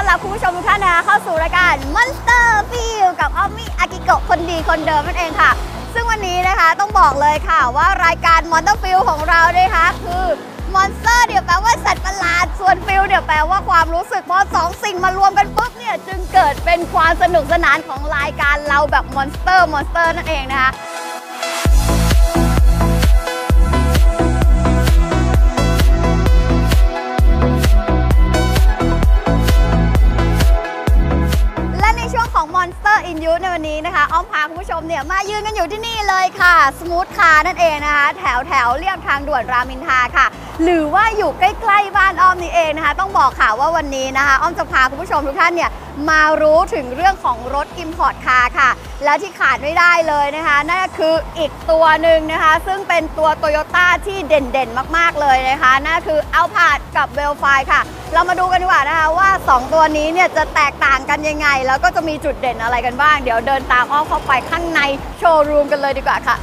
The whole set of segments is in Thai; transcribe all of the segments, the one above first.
รับคุณผู้ชมทุกท่านนะคะเข้าสู่รายการ Monster Feel กับอ้อมมี่อากิโกะคนดีคนเดิมนั่นเองค่ะซึ่งวันนี้นะคะต้องบอกเลยค่ะว่ารายการ Monster Feel ของเรานะคะคือ Monster เนี่ยแปลว่าสัตว์ประหลาดส่วน Feel เนี่ยแปลว่าความรู้สึกพอสองสิ่งมารวมกันปุ๊บเนี่ยจึงเกิดเป็นความสนุกสนานของรายการเราแบบ Monster นั่นเองนะคะMonster in Youth ในวันนี้นะคะอ้อมพาคุณผู้ชมเนี่ยมายืนกันอยู่ที่นี่เลยค่ะสมูทคาร์นั่นเองนะคะแถวเรียบทางด่วนรามอินทราค่ะหรือว่าอยู่ใกล้ๆบ้านอ้อมนี่เองนะคะต้องบอกค่ะว่าวันนี้นะคะอ้อมจะพาคุณผู้ชมทุกท่านเนี่ยมารู้ถึงเรื่องของรถ Import Car ค่ะและที่ขาดไม่ได้เลยนะคะนั่นก็คืออีกตัวหนึ่งนะคะซึ่งเป็นตัว Toyota ที่เด่นๆมากๆเลยนะคะนั่นคือ Alphard กับ Vellfire ค่ะเรามาดูกันดีกว่านะคะว่า2ตัวนี้เนี่ยจะแตกต่างกันยังไงแล้วก็จะมีจุดเด่นอะไรกันบ้างเดี๋ยวเดินตามอ้อมเข้าไปข้างในโชว์รูมกันเลยดีกว่าค่ะ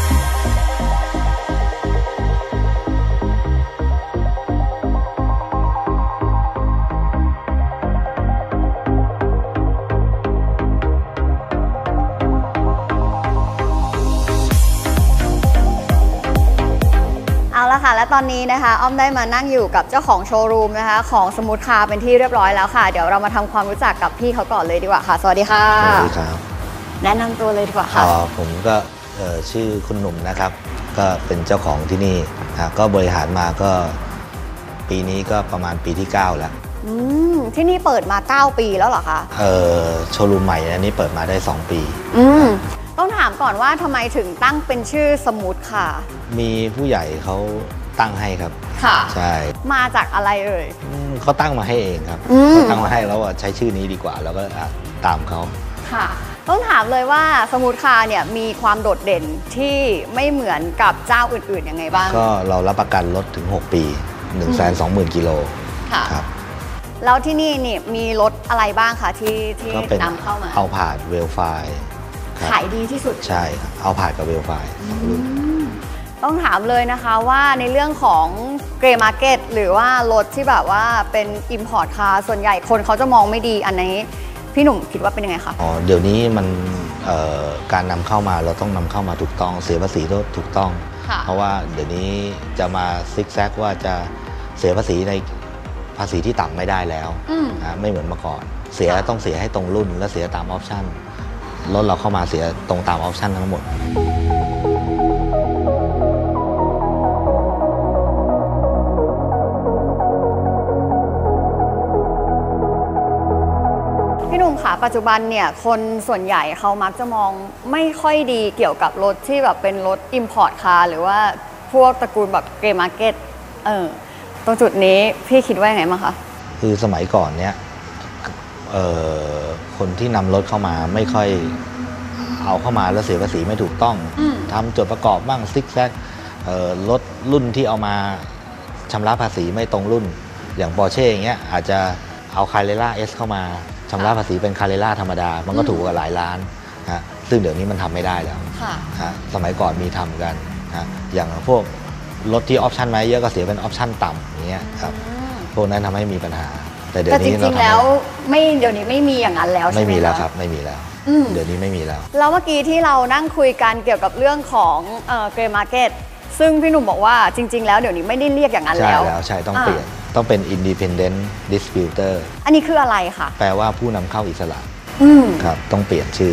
เอาละค่ะและตอนนี้นะคะอ้อมได้มานั่งอยู่กับเจ้าของโชว์รูมนะคะของสมูทคาร์เป็นที่เรียบร้อยแล้วค่ะเดี๋ยวเรามาทำความรู้จักกับพี่เขาก่อนเลยดีกว่าค่ะสวัสดีค่ะสวัสดีครับแนะนำตัวเลยดีกว่าค่ะผมก็ชื่อคุณหนุ่มนะครับก็เป็นเจ้าของที่นี่ก็บริหารมาก็ปีนี้ก็ประมาณปีที่9แล้วที่นี่เปิดมา9ปีแล้วเหรอคะโชว์รูมใหม่อันนี้เปิดมาได้2ปีต้องถามก่อนว่าทำไมถึงตั้งเป็นชื่อสมูทคาร์มีผู้ใหญ่เขาตั้งให้ครับค่ะใช่มาจากอะไรเอ่ยเขาตั้งมาให้เองครับเขาตั้งมาให้แล้วว่าใช้ชื่อนี้ดีกว่าแล้วก็ตามเขาค่ะต้องถามเลยว่าสมูทคาร์เนี่ยมีความโดดเด่นที่ไม่เหมือนกับเจ้าอื่นๆยังไงบ้างก็เรารับประกันรถถึง6 ปี 120,000 กิโลค่ะครับแล้วที่นี่นี่มีรถอะไรบ้างคะที่นำเข้ามาเอาผ่านเวลไฟขายดีที่สุดใช่เอาผ่านกับเวลไฟรุ่นต้องถามเลยนะคะว่าในเรื่องของเกรย์มาร์เก็ตหรือว่ารถที่แบบว่าเป็น Import Car ส่วนใหญ่คนเขาจะมองไม่ดีอันนี้พี่หนุ่มคิดว่าเป็นยังไงคะเดี๋ยวนี้มันการนำเข้ามาเราต้องนำเข้ามาถูกต้องเสียภาษีถูกต้องเพราะว่าเดี๋ยวนี้จะมาซิกแซกว่าจะเสียภาษีในภาษีที่ต่ำไม่ได้แล้วไม่เหมือนเมื่อก่อนต้องเสียให้ตรงรุ่นและเสียตามออปชั่นรถเราเข้ามาเสียตรงตามออปชั่นทั้งหมดพี่หนุ่มค่ะปัจจุบันเนี่ยคนส่วนใหญ่เขามักจะมองไม่ค่อยดีเกี่ยวกับรถที่แบบเป็นรถ Import Car หรือว่าพวกตระกูลแบบเกรย์มาร์เก็ตตรงจุดนี้พี่คิดว่ายังไงบ้างคะคือสมัยก่อนเนี่ยคนที่นำรถเข้ามาไม่ค่อยเอาเข้ามาแล้วเสียภาษีไม่ถูกต้องทำจดประกอบบ้างซิกแซกรถรุ่นที่เอามาชำระภาษีไม่ตรงรุ่นอย่างปอร์เช่อย่างเงี้ยอาจจะเอาคาเรล่า S เข้ามาชำระภาษีเป็นคาเรล่าธรรมดามันก็ถูกกว่าหลายล้านนะซึ่งเดี๋ยวนี้มันทำไม่ได้แล้วสมัยก่อนมีทำกันนะอย่างพวกรถที่ออปชั่นมาเยอะก็เสียเป็นออปชั่นต่ำอย่างเงี้ยครับพวกนั้นทำให้มีปัญหาแต่เดี๋ยวนี้จริงๆแล้วเดี๋ยวนี้ไม่มีอย่างนั้นแล้วใช่ไหมไม่มีแล้วครับไม่มีแล้วเดี๋ยวนี้ไม่มีแล้วแล้วเมื่อกี้ที่เรานั่งคุยกันเกี่ยวกับเรื่องของเกรย์มาร์เก็ตซึ่งพี่หนุ่มบอกว่าจริงๆแล้วเดี๋ยวนี้ไม่ได้เรียกอย่างนั้นแล้วใช่ต้องเปลี่ยนต้องเป็น Independent Distributor อันนี้คืออะไรคะแปลว่าผู้นำเข้าอิสระครับต้องเปลี่ยนชื่อ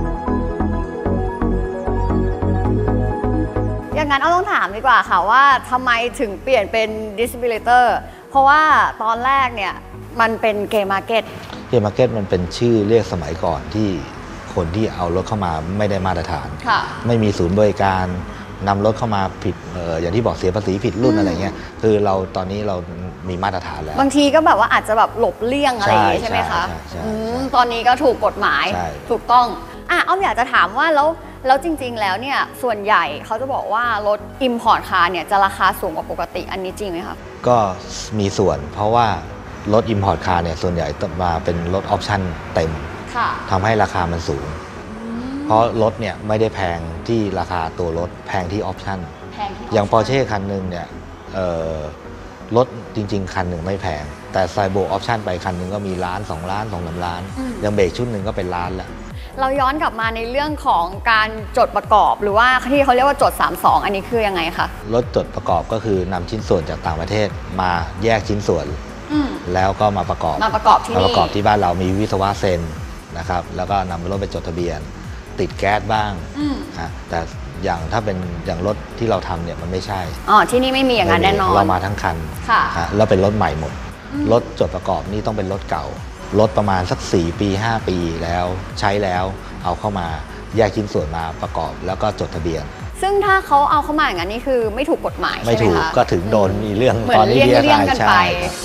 อย่างนั้นต้องถามดีกว่าค่ะว่าทำไมถึงเปลี่ยนเป็น Distributor เพราะว่าตอนแรกเนี่ยมันเป็นเกรย์มาร์เก็ตมันเป็นชื่อเรียกสมัยก่อนที่คนที่เอารถเข้ามาไม่ได้มาตรฐานไม่มีศูนย์บริการนำรถเข้ามาผิดอย่างที่บอกเสียภาษีผิดรุ่นอะไรเงี้ยคือเราตอนนี้เรามีมาตรฐานแล้วบางทีก็แบบว่าอาจจะแบบหลบเลี่ยงอะไรอย่างงี้ใช่ไหมคะตอนนี้ก็ถูกกฎหมายถูกต้องอ้อมอยากจะถามว่าแล้วจริงๆแล้วเนี่ยส่วนใหญ่เขาจะบอกว่ารถ Import Car เนี่ยจะราคาสูงกว่าปกติอันนี้จริงไหมคะก็มีส่วนเพราะว่ารถ Import Car เนี่ยส่วนใหญ่มาเป็นรถออปชั่นเต็มทำให้ราคามันสูงเพราะรถเนี่ยไม่ได้แพงที่ราคาตัวรถแพงที่ออปชั่นอย่าง Porsche คันหนึ่งเนี่ยรถจริงๆคันหนึ่งไม่แพงแต่ใส่โบออปชั่นไปคันหนึ่งก็มีล้าน2 ล้าน2-3 ล้านยังเบรกชุดหนึ่งก็เป็นล้านแล้วเราย้อนกลับมาในเรื่องของการจดประกอบหรือว่าที่เขาเรียกว่าจด32อันนี้คือยังไงคะรถจดประกอบก็คือนำชิ้นส่วนจากต่างประเทศมาแยกชิ้นส่วนแล้วก็มาประกอบที่นี่ประกอบที่บ้านเรามีวิศวะเซ็นนะครับแล้วก็นำรถไปจดทะเบียนติดแก๊สบ้างแต่อย่างถ้าเป็นอย่างรถที่เราทำเนี่ยมันไม่ใช่ที่นี่ไม่มีอย่างนั้นแน่นอนเรามาทั้งคันแล้วเป็นรถใหม่หมดรถจดประกอบนี่ต้องเป็นรถเก่ารถประมาณสัก4 ปี 5 ปีแล้วใช้แล้วเอาเข้ามาแยกชิ้นส่วนมาประกอบแล้วก็จดทะเบียนซึ่งถ้าเขาเอาเข้ามาอย่างนั้นนี่คือไม่ถูกกฎหมายใช่ไหมคะไม่ถูกก็ถึงโดนมีเรื่องตอนนี้เลี่ยงกันไป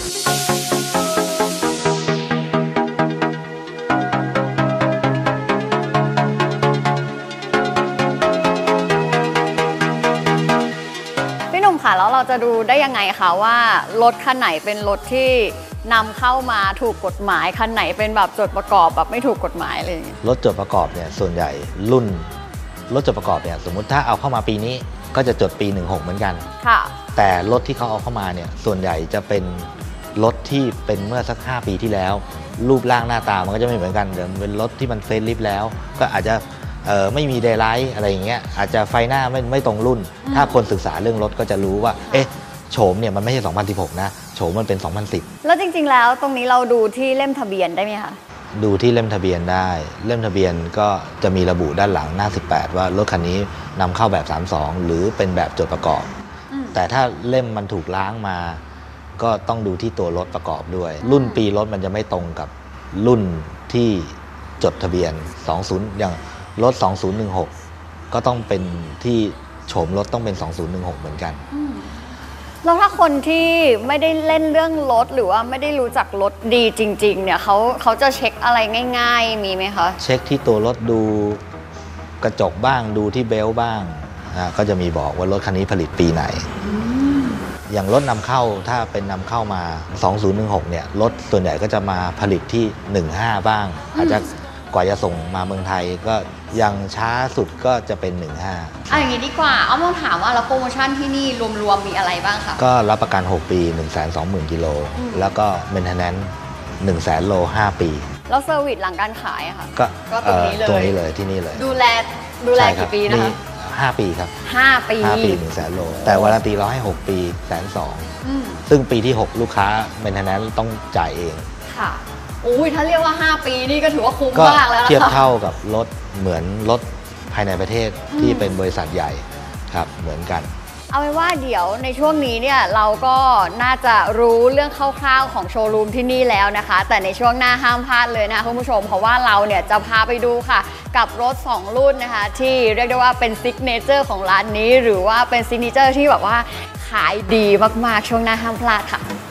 ค่ะแล้วเราจะดูได้ยังไงคะว่ารถคันไหนเป็นรถที่นำเข้ามาถูกกฎหมายคันไหนเป็นแบบจดประกอบแบบไม่ถูกกฎหมายอะไรอย่างเงี้ยรถจดประกอบเนี่ยส่วนใหญ่รุ่นรถจดประกอบเนี่ยสมมุติถ้าเอาเข้ามาปีนี้ก็จะจดปี16เหมือนกันค่ะแต่รถที่เขาเอาเข้ามาเนี่ยส่วนใหญ่จะเป็นรถที่เป็นเมื่อสัก5 ปีที่แล้วรูปร่างหน้าตามันก็จะไม่เหมือนกันเดี๋ยวเป็นรถที่มันเฟซลิฟต์แล้วก็อาจจะไม่มีเดย์ไลท์อะไรอย่างเงี้ยอาจจะไฟหน้าไม่ตรงรุ่นถ้าคนศึกษาเรื่องรถก็จะรู้ว่าโฉมเนี่ยมันไม่ใช่2016นะโฉมมันเป็น2010 แล้วจริงๆแล้วตรงนี้เราดูที่เล่มทะเบียนได้ไหมคะดูที่เล่มทะเบียนได้เล่มทะเบียนก็จะมีระบุด้านหลังหน้า18ว่ารถคันนี้นำเข้าแบบ32หรือเป็นแบบจดประกอบแต่ถ้าเล่มมันถูกล้างมาก็ต้องดูที่ตัวรถประกอบด้วยรุ่นปีรถมันจะไม่ตรงกับรุ่นที่จดทะเบียน20อย่างรถ2016ก็ต้องเป็นที่โฉมรถต้องเป็น2016เหมือนกันแล้วถ้าคนที่ไม่ได้เล่นเรื่องรถหรือว่าไม่ได้รู้จักรถดีจริงๆเนี่ยเขาจะเช็คอะไรง่ายๆมีไหมคะเช็คที่ตัวรถดูกระจกบ้างดูที่เบลต์บ้างก็จะมีบอกว่ารถคันนี้ผลิตปีไหนอย่างรถนำเข้าถ้าเป็นนำเข้ามา2016เนี่ยรถส่วนใหญ่ก็จะมาผลิตที่15บ้างอาจจะกว่าจะส่งมาเมืองไทยก็ยังช้าสุดก็จะเป็น15 อย่างนี้ดีกว่าเอามาถามว่าแล้วโปรโมชั่นที่นี่รวมๆมีอะไรบ้างคะก็รับประกัน6 ปี 120,000 กิโลแล้วก็เมนเทนแนนซ์100,000 โล5 ปีแล้วเซอร์วิสหลังการขายอะค่ะก็ตรงนี้เลยที่นี่เลยดูแลกี่ปีนะคะ 5 ปีครับ 5 ปี 100,000 โลแต่วารันตีเราให้6 ปี120,000ซึ่งปีที่6ลูกค้าเมนเทนแนนซ์ต้องจ่ายเองค่ะถ้าเรียกว่า5 ปีนี่ก็ถือว่าคุ้มมากแล้วเทียบเท่ากับรถเหมือนรถภายในประเทศที่เป็นบริษัทใหญ่ครับเหมือนกันเอาไว้ว่าเดี๋ยวในช่วงนี้เนี่ยเราก็น่าจะรู้เรื่องคร่าวๆของโชว์รูมที่นี่แล้วนะคะแต่ในช่วงหน้าห้ามพลาดเลยนะคะคุณผู้ชมเพราะว่าเราเนี่ยจะพาไปดูค่ะกับรถ2 รุ่นนะคะที่เรียกได้ว่าเป็นซิกเนเจอร์ของร้านนี้หรือว่าเป็นซิกเนเจอร์ที่แบบว่าขายดีมากๆช่วงหน้าห้ามพลาดค่ะ